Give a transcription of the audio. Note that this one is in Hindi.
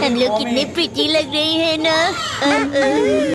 हम लोग कितने प्रिटी लग रहे हैं ना।